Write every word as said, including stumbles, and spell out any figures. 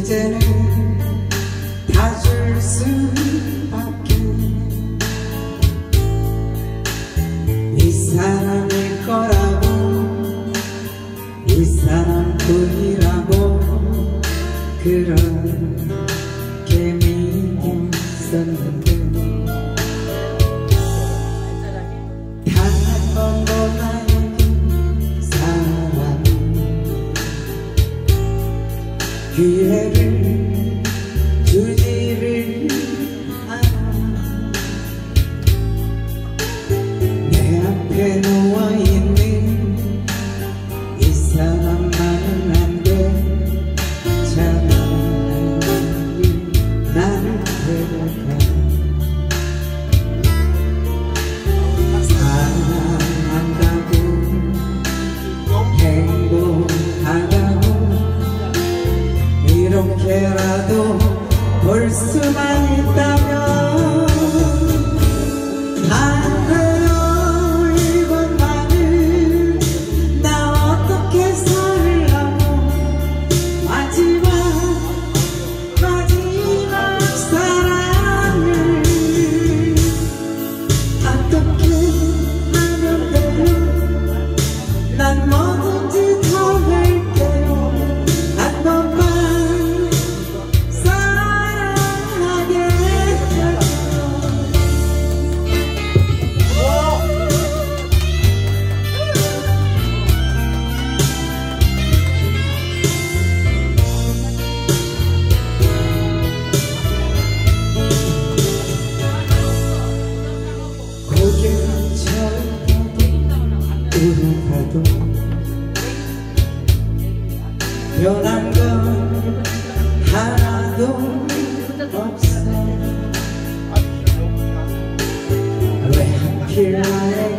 이제는 다 줄 수밖에 이 사람일 거라고 이 사람뿐이라고 그렇게 믿었었는데 단 한 번도 나에게 사랑 기회를 주지를 않아 내 앞에 누워있는 이 사람만은 안 돼 차라리 나를 데려가 사랑한다고 행복하다고 이렇게라도 볼 수만 있다면 안 돼요. 이번만은 나 어떻게 살라고 마지막 마지막 사랑을 어떻게 하면 돼요. 난 뭐든지 다 할게요. 한 번만 울어봐도 변한 건 하나도 없어 왜 하필 나에게